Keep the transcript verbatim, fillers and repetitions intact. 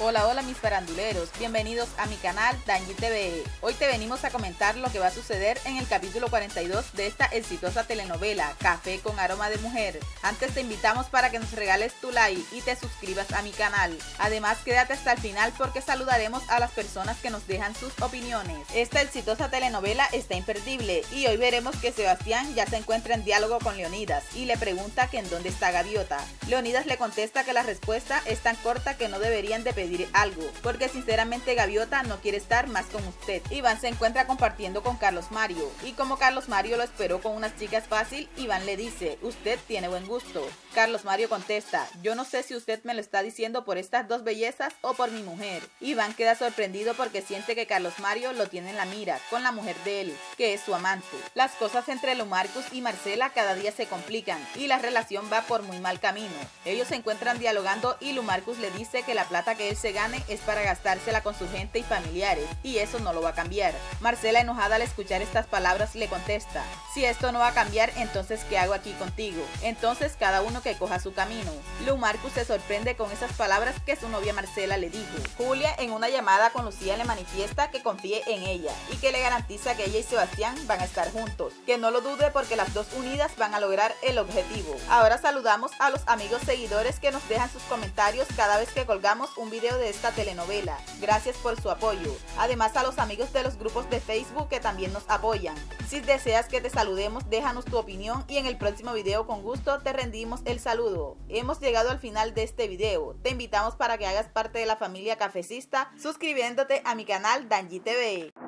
Hola, hola mis faranduleros, bienvenidos a mi canal Danji T V. Hoy te venimos a comentar lo que va a suceder en el capítulo cuarenta y dos de esta exitosa telenovela Café con aroma de mujer. Antes te invitamos para que nos regales tu like y te suscribas a mi canal. Además quédate hasta el final porque saludaremos a las personas que nos dejan sus opiniones. Esta exitosa telenovela está imperdible y hoy veremos que Sebastián ya se encuentra en diálogo con Leonidas y le pregunta que en dónde está Gaviota. Leonidas le contesta que la respuesta es tan corta que no deberían de pedir algo, porque sinceramente Gaviota no quiere estar más con usted. Iván se encuentra compartiendo con Carlos Mario y como Carlos Mario lo esperó con unas chicas fácil, Iván le dice: usted tiene buen gusto. Carlos Mario contesta: yo no sé si usted me lo está diciendo por estas dos bellezas o por mi mujer. Iván queda sorprendido porque siente que Carlos Mario lo tiene en la mira con la mujer de él, que es su amante. Las cosas entre Lumarcus y Marcela cada día se complican y la relación va por muy mal camino. Ellos se encuentran dialogando y Lumarcus le dice que la plata que él se gane es para gastársela con su gente y familiares, y eso no lo va a cambiar. Marcela, enojada al escuchar estas palabras, le contesta: si esto no va a cambiar, entonces ¿qué hago aquí contigo? Entonces cada uno que coja su camino. Lumarcus se sorprende con esas palabras que su novia Marcela le dijo. Julia en una llamada con Lucía le manifiesta que confíe en ella y que le garantiza que ella y Sebastián van a estar juntos, que no lo dude porque las dos unidas van a lograr el objetivo. Ahora saludamos a los amigos seguidores que nos dejan sus comentarios cada vez que colgamos un video de esta telenovela. Gracias por su apoyo. Además a los amigos de los grupos de Facebook que también nos apoyan. Si deseas que te saludemos, déjanos tu opinión y en el próximo video con gusto te rendimos el saludo. Hemos llegado al final de este video. Te invitamos para que hagas parte de la familia cafecista suscribiéndote a mi canal Danji T V.